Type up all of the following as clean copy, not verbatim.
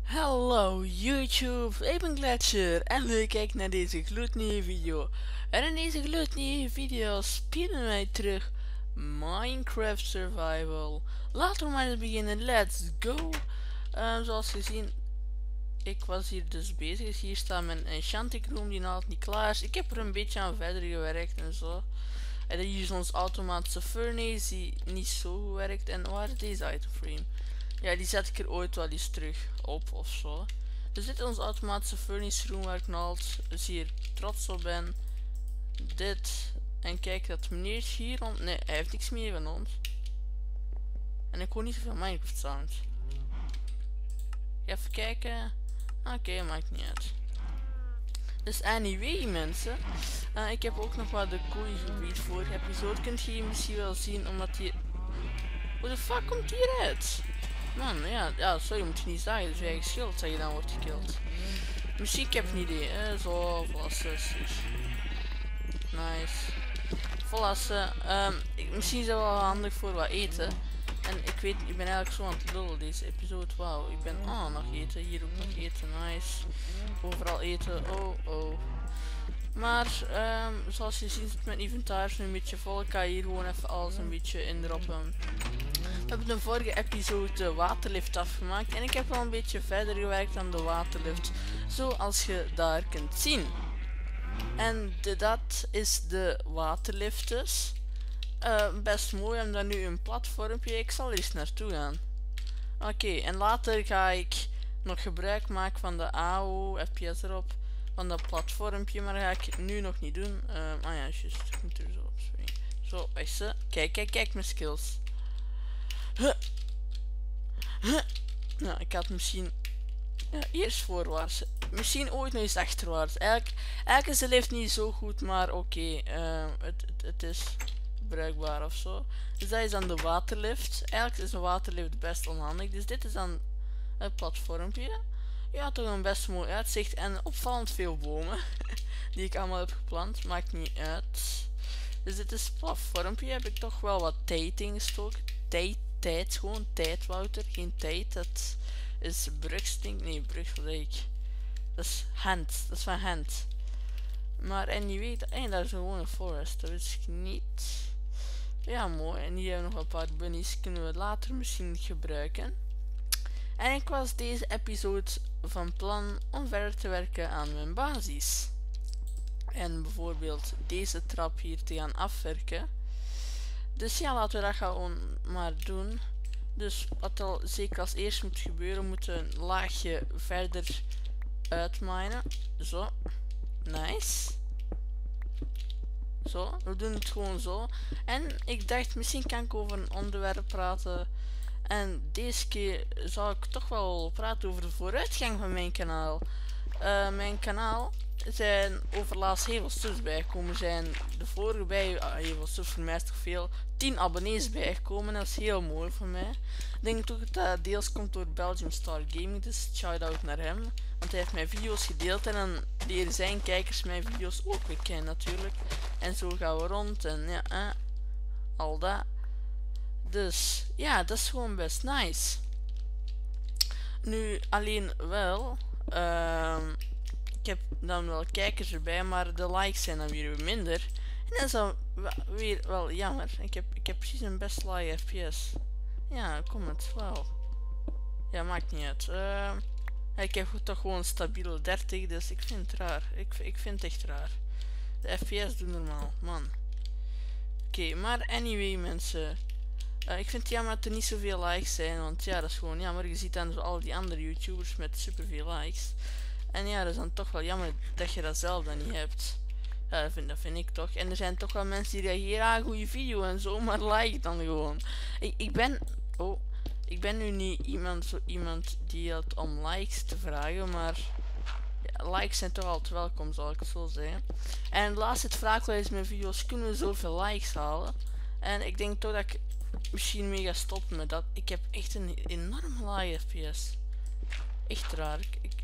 Hallo YouTube, ik ben Gletscher en leuk kijkt naar deze gloednieuwe video. En in deze gloednieuwe video spelen wij terug Minecraft Survival. Laten we maar eens beginnen, let's go! Zoals gezien, ik was hier dus bezig, dus hier staat mijn enchanting room die nog niet klaar is. Ik heb er een beetje aan verder gewerkt en zo. En hier is ons automatische furnace die niet zo goed werkt. En waar is deze item frame? Ja, die zet ik er ooit wel eens terug op of zo. Dus dit is onze automatische furnace room waar ik nou altijd zeer trots op ben. Dit. En kijk dat meneertje hier rond. Nee, hij heeft niks meer van ons. En ik hoor niet zoveel Minecraft sound. Even kijken. Oké, maakt niet uit. Dus anyway mensen. Ik heb ook nog wat de kooigebied vorige episode. Kunt je misschien wel zien omdat hier... Hoe de fuck komt die eruit? Man, ja, sorry, moet je niet zeggen. Het is je eigen schuld dat je dan wordt gekild. Misschien, ik heb een idee. Zo, volassen. Nice. Volassen. Misschien is dat wel handig voor wat eten. En ik weet, ik ben eigenlijk zo aan het lullen deze episode. Wauw, ik ben nog eten. Hier ook nog eten. Nice. Overal eten. Oh. Maar, zoals je ziet, mijn inventaris nu een beetje vol. Ik ga hier gewoon even alles een beetje indroppen. We hebben de vorige episode de waterlift afgemaakt. En ik heb wel een beetje verder gewerkt aan de waterlift. Zoals je daar kunt zien. En dat is de waterlift dus. Best mooi, om daar nu een platformpje. Ik zal er eens naartoe gaan. Oké, en later ga ik nog gebruik maken van de AO, FPS erop. Van dat platformpje, maar dat ga ik nu nog niet doen. Ja, juist, ik moet er zo op springen. Zo, is ze. Kijk mijn skills. Nou, ik had misschien eerst voorwaarts. Misschien ooit nog eens achterwaarts. Eigenlijk is de lift niet zo goed, maar oké. Het is bruikbaar of zo. Dus dat is dan de waterlift. Eigenlijk is een waterlift best onhandig. Dus dit is dan het platformpje. Ja, toch een best mooi uitzicht en opvallend veel bomen. Die ik allemaal heb geplant. Maakt niet uit. Dus dit is het platformpje. Heb ik toch wel wat tijd ingestoken. Tijd, gewoon tijd, Wouter. Geen tijd. Dat is brugstink. Nee, brug, wat zeg ik? Dat is hand. Dat is van hand. Maar en je weet, daar is gewoon een forest. Dat wist ik niet. Ja, mooi. En hier hebben we nog een paar bunnies. Kunnen we later misschien gebruiken. En ik was deze episode van plan om verder te werken aan mijn basis. En bijvoorbeeld deze trap hier te gaan afwerken. Dus ja, laten we dat gewoon maar doen. Dus wat al zeker als eerst moet gebeuren, moeten we een laagje verder uitminen. Zo. Nice. Zo, we doen het gewoon zo. En ik dacht, misschien kan ik over een onderwerp praten. En deze keer zal ik toch wel praten over de vooruitgang van mijn kanaal. Mijn kanaal zijn overlaatst heel veel stuks bijgekomen. Zijn de vorige heel veel stuks, voor mij is toch veel, 10 abonnees bijgekomen. Dat is heel mooi voor mij. Ik denk toch dat dat deels komt door Belgium Star Gaming, dus shout out naar hem. Want hij heeft mijn video's gedeeld en dan leren zijn kijkers mijn video's ook weer kennen natuurlijk. En zo gaan we rond en ja, al dat. Dus ja, dat is gewoon best nice. Nu alleen wel, ik heb dan wel kijkers erbij, maar de likes zijn dan weer minder. En dat is dan weer wel jammer. Ik heb precies een best lage FPS. Ja, kom het wel. Ja, maakt niet uit. Ik heb toch gewoon stabiele 30, dus ik vind het raar. Ik vind het echt raar. De FPS doen normaal, man. Oké, maar anyway mensen. Ik vind het jammer dat er niet zoveel likes zijn, want ja, dat is gewoon jammer. Je ziet dan zo al die andere YouTubers met superveel likes. En ja, dat is dan toch wel jammer dat je dat zelf dan niet hebt. Ja, dat vind ik toch. En er zijn toch wel mensen die reageren aan een goede video en zo, maar like dan gewoon. Ik ben nu niet iemand die het om likes te vragen, maar ja, likes zijn toch altijd welkom, zal ik het zo zeggen. En laatst het vraag wel eens mijn video's, kunnen we zoveel likes halen? En ik denk toch dat ik misschien mee ga stoppen met dat. Ik heb echt een enorm lage FPS. Echt raar.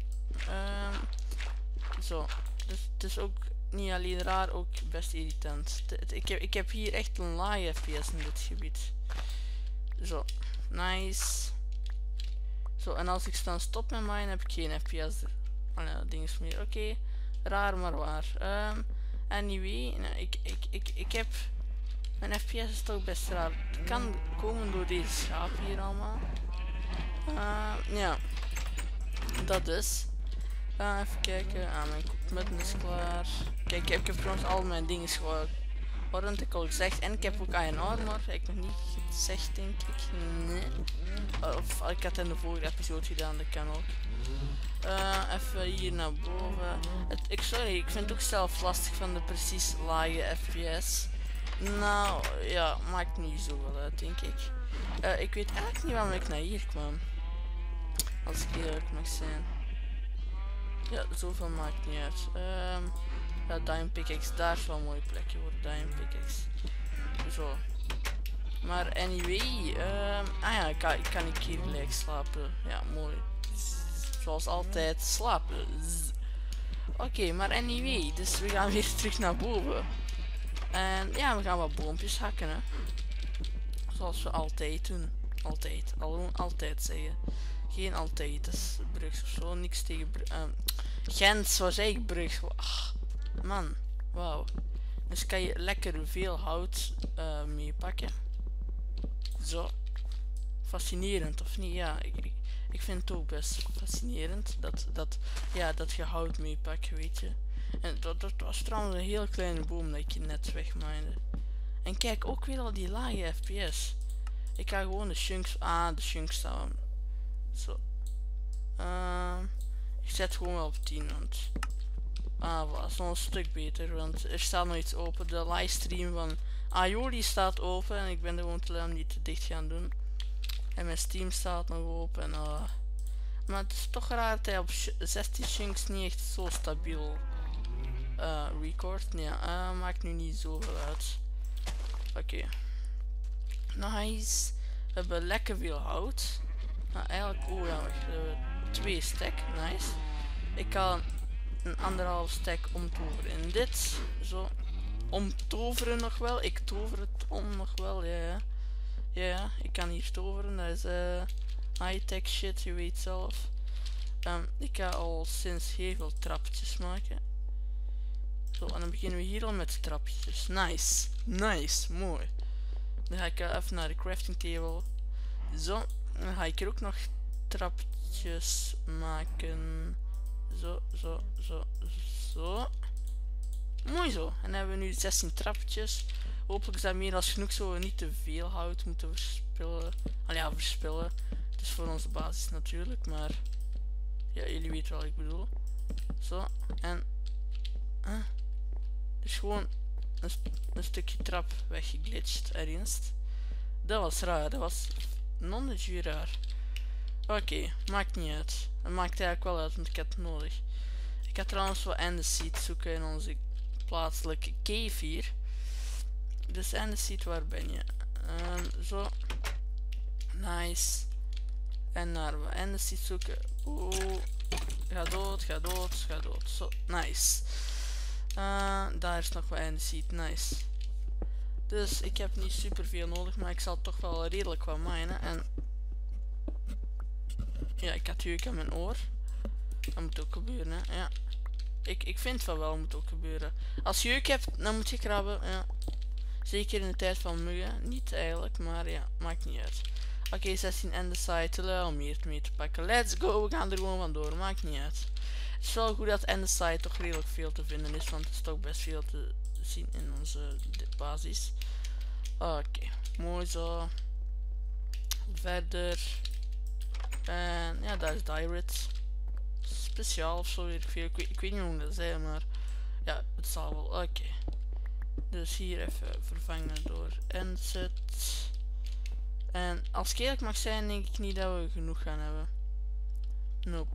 Zo. Dus het is ook niet alleen raar, ook best irritant. Ik heb hier echt een lage FPS in dit gebied. Zo. Nice. Zo, en als ik dan stop met mine, heb ik geen FPS dinges meer. Oké, raar maar waar. Anyway, nou, ik heb... Mijn FPS is toch best raar. Het kan komen door deze schapen hier allemaal. Ja, dat is. Even kijken. Mijn koekmetten is klaar. Kijk, ik heb trouwens al mijn dingen gehoord. Ik heb al gezegd. En ik heb ook iron armor. Ik heb nog niet gezegd, denk ik. Nee. Of ik had het in de vorige episode gedaan, dat kan ook. Even hier naar boven. Sorry, ik vind het ook zelf lastig van de precies lage FPS. Nou, ja, maakt niet zoveel uit, denk ik. Ik weet eigenlijk niet waarom ik naar hier kwam. Als ik eerlijk mag zijn. Ja, zoveel maakt niet uit. Ja, Diamond Pickaxe, daar is wel een mooie plekje voor Diamond Pickaxe. Zo. Maar anyway, ja, kan ik hier gelijk slapen. Ja, mooi. Zoals altijd, slapen. Oké, maar anyway, dus we gaan weer terug naar boven. En ja, we gaan wat boompjes hakken, hè. Zoals we altijd doen. Altijd zeggen. Geen altijd, dat is Brugs of zo. Niks tegen Gent, wat zei ik, Brugs? Man, wauw. Dus kan je lekker veel hout meepakken. Zo. Fascinerend, of niet? Ja, ik vind het ook best fascinerend dat je hout meepakt, weet je. En dat was trouwens een heel kleine boom dat ik net wegmijnde. En kijk, ook weer al die lage FPS. Ik ga gewoon de chunks... de chunks staan. Zo. Ik zet gewoon wel op 10, want... dat is nog een stuk beter, want er staat nog iets open. De livestream van Aioli staat open en ik ben er gewoon te lui om die te dicht gaan doen. En mijn Steam staat nog open. Maar het is toch raar dat hij op 16 chunks niet echt zo stabiel record. Nee, maakt nu niet zoveel uit. Oké. Nice. We hebben lekker veel hout. Eigenlijk, oh ja, 2 stack. Nice. Ik kan een 1,5 stack omtoveren in dit. Zo. Omtoveren nog wel. Ik tover het om nog wel. Ja, ik kan hier toveren. Dat is high-tech shit, je weet zelf. Ik ga al sinds heel veel trapjes maken. Zo, en dan beginnen we hier al met trapjes. Nice. Nice, mooi. Dan ga ik even naar de crafting table. Zo, dan ga ik hier ook nog trapjes maken. Zo. Mooi zo. En dan hebben we nu 16 trapjes. Hopelijk is dat meer als genoeg, zo we niet te veel hout moeten verspillen. Verspillen. Het is voor onze basis natuurlijk, maar... Ja, jullie weten wat ik bedoel. Zo, en... Dus gewoon een stukje trap weggeglitcht ergens. Dat was raar, dat was non-de raar. Oké, maakt niet uit. Dat maakt eigenlijk wel uit, want ik heb het nodig. Ik ga trouwens wat Enderseed zoeken in onze plaatselijke cave hier. Dus Enderseed, waar ben je? Zo. Nice. En naar we Enderseed zoeken. Oeh. Ga dood. Zo, nice. Daar is nog wat Enderseed, nice. Dus ik heb niet super veel nodig, maar ik zal toch wel redelijk wat minen. En ja, ik had jeuk aan mijn oor. Dat moet ook gebeuren, hè. Ja. Ik vind van wel, moet ook gebeuren. Als je jeuk hebt, dan moet je krabben, ja. Zeker in de tijd van muggen. Niet eigenlijk, maar ja, maakt niet uit. Oké, 16 andesite, te lui om hier mee te pakken. Let's go, we gaan er gewoon vandoor, maakt niet uit. Het is wel goed dat andesite toch redelijk veel te vinden is, want het is toch best veel te zien in onze basis. Oké, mooi zo. Verder. En ja, daar is Dirit. Speciaal of zo, ik weet niet hoe dat zijn, maar ja, het zal wel. Oké. Dus hier even vervangen door Andesite. En als ik eerlijk mag zijn, denk ik niet dat we genoeg gaan hebben. Nope.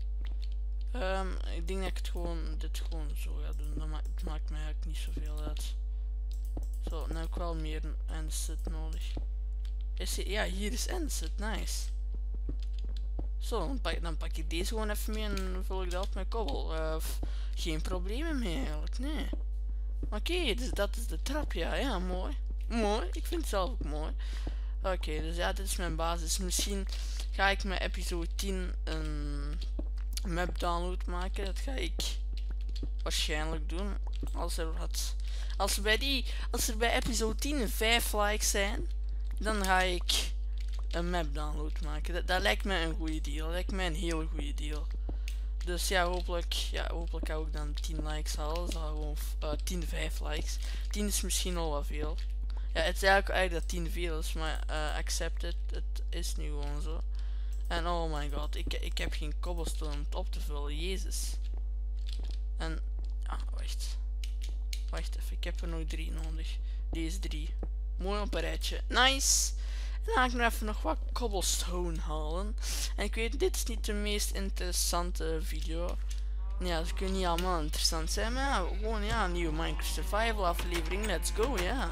Ik denk dat ik dit gewoon zo ga doen. Dat maakt mij eigenlijk niet zoveel uit. Zo, dan heb ik wel meer Andesite nodig. Ja, hier is Andesite, nice. Zo, dan pak ik deze gewoon even mee en vul ik dat op met kobbel. Geen problemen mee eigenlijk, nee. Oké, dus dat is de trap, ja, mooi. Mooi, ik vind het zelf ook mooi. Oké, dus ja, dit is mijn basis. Misschien ga ik met episode 10 een map download maken. Dat ga ik waarschijnlijk doen. Als er bij episode 10 5 likes zijn, dan ga ik een map download maken. Dat lijkt mij een goede deal. Dat lijkt mij een hele goede deal. Dus ja, hopelijk ga ik dan 10 likes halen. Dus gewoon 10 5 likes. 10 is misschien al wat veel. Ja, het is eigenlijk dat 10 veel is, maar accept it. Het is nu gewoon zo. En oh my god, ik heb geen cobblestone om het op te vullen. Jezus. En ja, wacht even, ik heb er nog 3 nodig. Deze 3. Mooi op een rijtje. Nice. En dan ga ik nog even nog wat cobblestone halen. En ik weet, dit is niet de meest interessante video. Ja, ze kunnen niet allemaal interessant zijn, maar ja, gewoon ja, een nieuwe Minecraft Survival aflevering. Let's go, ja.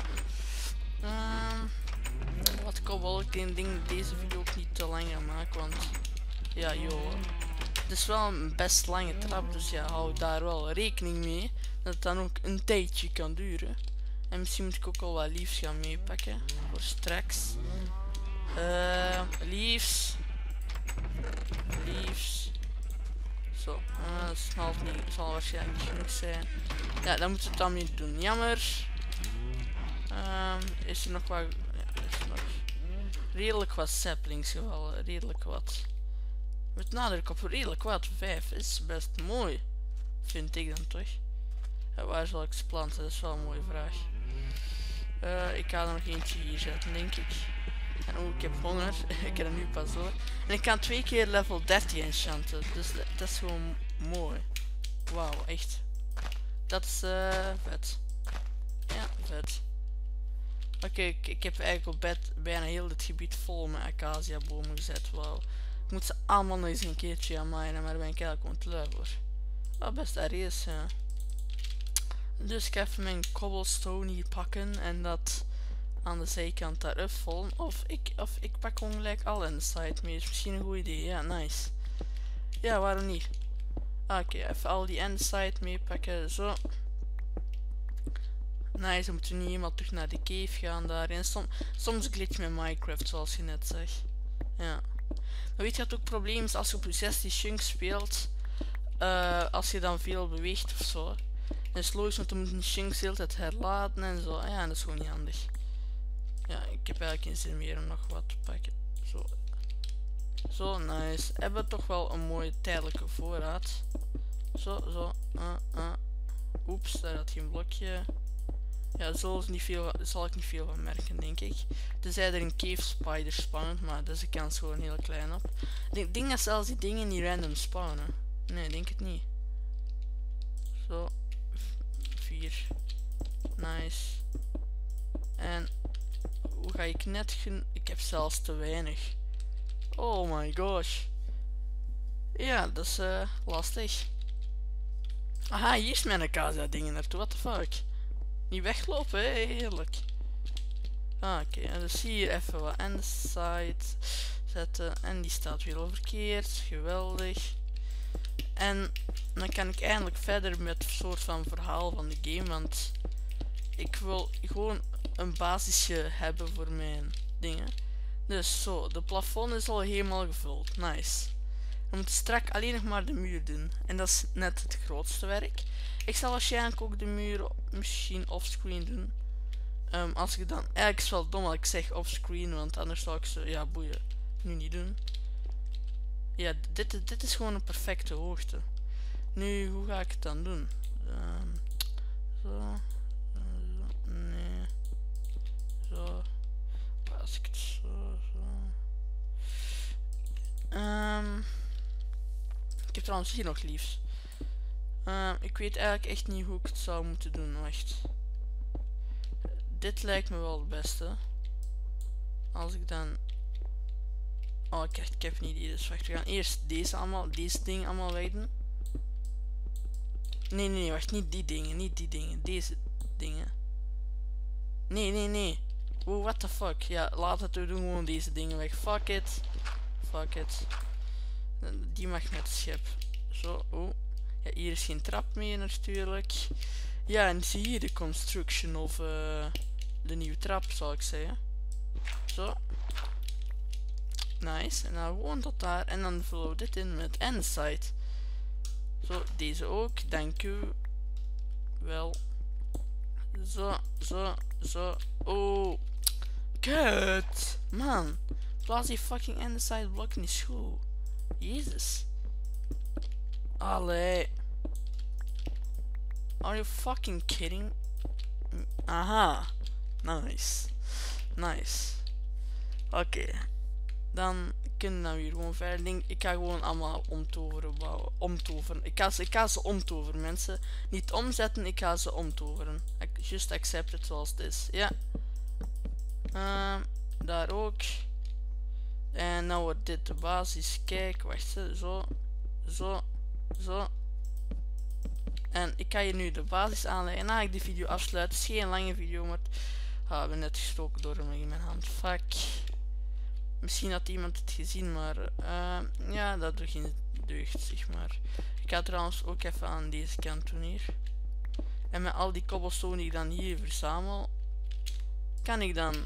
Wat kobbel, ik denk dat deze video ook niet te lang ga maken, want ja, joh. Het is wel een best lange trap, dus ja, hou daar wel rekening mee. Dat het dan ook een tijdje kan duren. En misschien moet ik ook al wat leaves gaan meepakken. Voor straks. Leaves. Zo, dat zal waarschijnlijk niet genoeg zijn. Ja, dan moeten we het dan niet doen. Jammer. Is er nog wat... Ja, is er nog redelijk wat saplings gevallen. Redelijk wat. Met nadruk op redelijk wat. 5 is best mooi. Vind ik dan toch. Ja, waar zal ik ze planten? Dat is wel een mooie vraag. Ik ga er nog eentje hier zetten, denk ik. En oh, ik heb honger. Ik heb er nu pas door. En ik kan 2 keer level 30 enchanten. Dus dat is gewoon mooi. Wauw, echt. Dat is vet. Ja, vet. Oké, ik heb eigenlijk op bijna heel dit gebied vol met acacia bomen gezet. Wauw. Ik moet ze allemaal nog eens een keertje gaan minen, maar daar ben ik eigenlijk gewoon te lui voor. Wat best daar is, ja. Dus ik ga even mijn cobblestone hier pakken en dat aan de zijkant daar opvullen. Of ik pak gewoon gelijk al in de side mee. Is misschien een goed idee. Ja, nice. Ja, waarom niet? Oké, even al die endside meepakken. Zo. Nice, dan moeten we niet helemaal terug naar de cave gaan daarin. Soms glitch met Minecraft, zoals je net zegt. Ja. Maar weet je wat ook het probleem is als je op je 16 chunks speelt? Als je dan veel beweegt of zo. Dan is het logisch, want dan moet een chunks de hele tijd herladen en zo. Ja, dat is gewoon niet handig. Ja, ik heb eigenlijk geen zin meer om nog wat te pakken. Zo. Zo, nice. Hebben we toch wel een mooie tijdelijke voorraad. Zo. Oeps, daar had geen blokje. Ja, zal ik niet veel van merken, denk ik. Tenzij er een cave spider spawnt, maar dat is de kans gewoon heel klein op. Ik denk dat zelfs die dingen niet random spawnen. Nee, denk het niet. Zo. 4. Nice. En hoe ga ik net ik heb zelfs te weinig. Oh my gosh. Ja, dat is lastig. Aha, hier is mijn acacia dingen naartoe. What the fuck? Niet weglopen, hè? Heerlijk. Oké, en dus hier even wat endside zetten. En die staat weer al verkeerd. Geweldig. En dan kan ik eindelijk verder met een soort van verhaal van de game. Want ik wil gewoon een basisje hebben voor mijn dingen. Dus zo, de plafond is al helemaal gevuld. Nice. We moeten straks alleen nog maar de muur doen. En dat is net het grootste werk. Ik zal waarschijnlijk ook de muur misschien offscreen doen. Als ik dan... Eigenlijk is het wel dom dat ik zeg offscreen, want anders zou ik ze... Ja, boeien. Nu niet doen. Ja, dit is gewoon een perfecte hoogte. Nu, hoe ga ik het dan doen? Zo. Nee. Zo. Als ik het zo... Ik heb trouwens hier nog liefs. Ik weet eigenlijk echt niet hoe ik het zou moeten doen. Wacht. Dit lijkt me wel het beste. Als ik dan... Oh, ik heb niet idee. Dus wacht, we gaan eerst deze dingen allemaal wegdoen. Nee, wacht. Niet die dingen. Deze dingen. Nee. Oh, what the fuck. Ja, laat het, we doen gewoon deze dingen weg. Fuck it. Die mag met het schip. Zo, oh. Ja, hier is geen trap meer natuurlijk. Ja, en zie hier de construction of de nieuwe trap, zou ik zeggen. Zo. Nice. En dan gewoon tot daar. En dan vullen we dit in met Andesite. Zo, deze ook. Dank u wel. Zo. Oh. Kut. Man. Plaats die fucking Andesite blok in die school. Jezus. Allee. Are you fucking kidding? Aha. Nice. Oké. Dan kunnen we hier gewoon verder. Ik ga gewoon allemaal omtoveren. Ik ga ze omtoveren, mensen. Niet omzetten, ik ga ze omtoveren. Just accept het zoals het is. Ja. Daar ook. En nou wordt dit de basis. Kijk, wacht. Zo. En ik ga hier nu de basis aanleggen. En dan ga ik die video afsluiten. Het is geen lange video, maar we hebben net gestoken door hem in mijn hand. Fuck. Misschien had iemand het gezien, maar ja, dat doet geen deugd, zeg maar. Ik ga trouwens ook even aan deze kant doen hier. En met al die cobblestone die ik dan hier verzamel, kan ik dan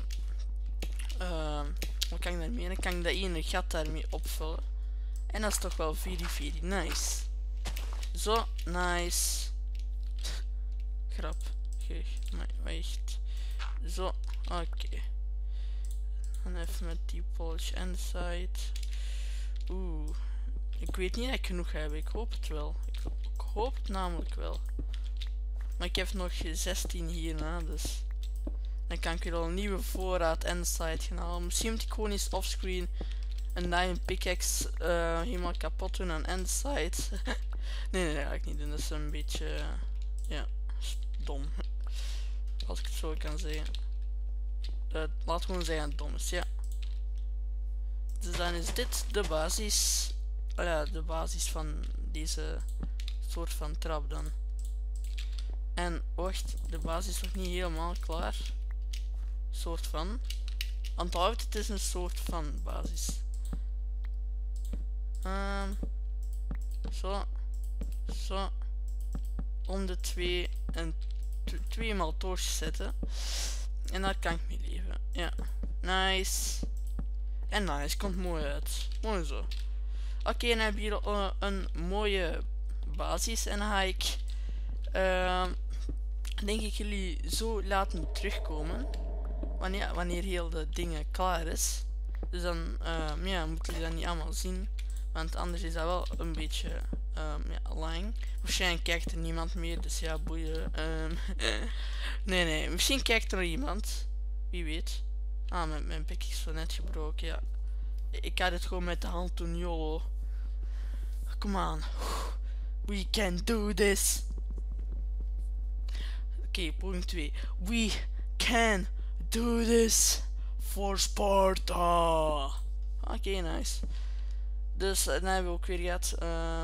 wat kan ik daarmee? Dan kan ik dat ene gat daarmee opvullen. En dat is toch wel very nice. Zo, nice. Grap. Maar wacht. Zo, oké. En even met die polish andesite. Oeh. Ik weet niet dat ik genoeg heb. Ik hoop het wel. Ik hoop het namelijk wel. Maar ik heb nog 16 hierna, dus dan kan ik weer al een nieuwe voorraad andesite gaan halen. Misschien moet ik gewoon eens offscreen een diamond pickaxe helemaal kapot doen aan andesite. nee, dat ga ik niet doen. Dat is een beetje ja, dom. Als ik het zo kan zeggen. Laat gewoon zeggen dom is, ja. Dus dan is dit de basis. Ja, de basis van deze soort van trap dan. En wacht, de basis is nog niet helemaal klaar. Soort van. Onthoud, het is een soort van basis. Zo. Om de 2 en 2 maal toortjes zetten. En daar kan ik mee leven. Ja. Nice. En nice. Komt mooi uit. Mooi zo. Oké, dan heb je hier een mooie basis. En dan ga ik denk ik jullie zo laten terugkomen. Wanneer heel de dingen klaar is. Dus dan ja, moeten jullie dat niet allemaal zien. Want anders is dat wel een beetje ja, lang. Waarschijnlijk kijkt er niemand meer, dus ja, boeien. Nee, misschien kijkt er iemand. Wie weet. Mijn pik is zo net gebroken, ja. Ik ga dit gewoon met de hand doen, YOLO. Come on. We can do this. Oké, punt 2. We can do this for Sparta. Oké, nice. Dus dan hebben we ook weer gehad.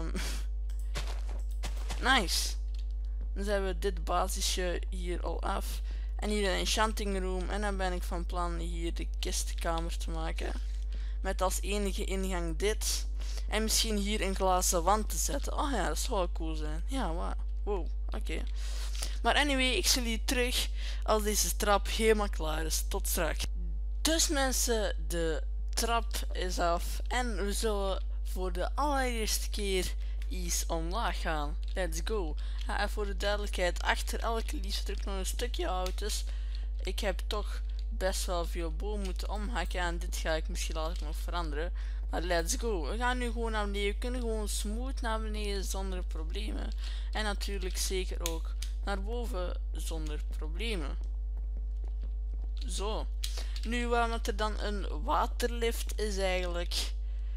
Nice. Dan hebben we dit basisje hier al af. En hier een enchanting room. En dan ben ik van plan hier de kistkamer te maken. Met als enige ingang dit. En misschien hier een glazen wand te zetten. Oh ja, dat zou wel cool zijn. Ja, wow. Oké. Maar anyway, ik zie jullie terug als deze trap helemaal klaar is. Tot straks. Dus mensen, de trap is af. En we zullen voor de allereerste keer iets omlaag gaan. Let's go. Ja, en voor de duidelijkheid, achter elke liefstuk nog een stukje hout. Dus ik heb toch best wel veel boom moeten omhakken. En dit ga ik misschien later nog veranderen. Maar let's go. We gaan nu gewoon naar beneden. We kunnen gewoon smooth naar beneden zonder problemen. En natuurlijk zeker ook naar boven zonder problemen. Zo. Nu waarom er dan een waterlift is eigenlijk.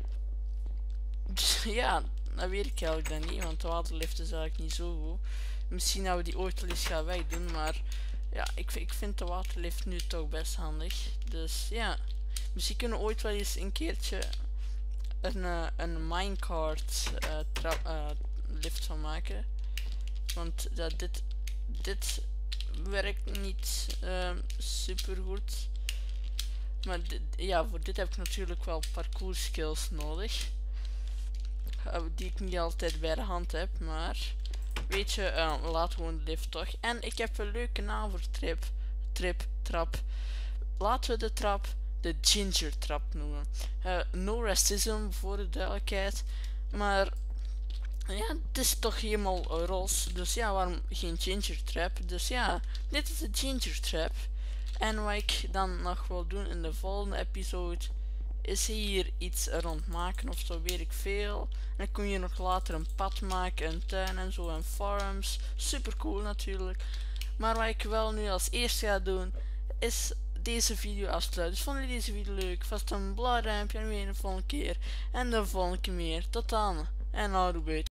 Ja, dat weet ik eigenlijk dan niet. Want de waterlift is eigenlijk niet zo goed. Misschien dat we die ooit wel eens gaan wegdoen. Maar ja, ik vind de waterlift nu toch best handig. Dus ja. Misschien kunnen we ooit wel eens een keertje een minecart lift van maken. Want dit werkt niet super goed. Maar ja, voor dit heb ik natuurlijk wel parcours skills nodig. Die ik niet altijd bij de hand heb. Maar weet je, laat gewoon de lift toch. En ik heb een leuke naam voor trap. Laten we de trap de ginger trap noemen. No racism voor de duidelijkheid, maar ja, het is toch helemaal roze, dus ja, waarom geen ginger trap? Dus ja, dit is de ginger trap. En wat ik dan nog wil doen in de volgende episode is hier iets rond maken of zo, weet ik veel. En dan kun je nog later een pad maken, een tuin en zo en farms. Super cool natuurlijk. Maar wat ik wel nu als eerste ga doen is deze video afsluiten. Dus vonden jullie deze video leuk? Vast een blauw duimpje en weer de volgende keer. En de volgende keer meer. Tot dan. En houdoe.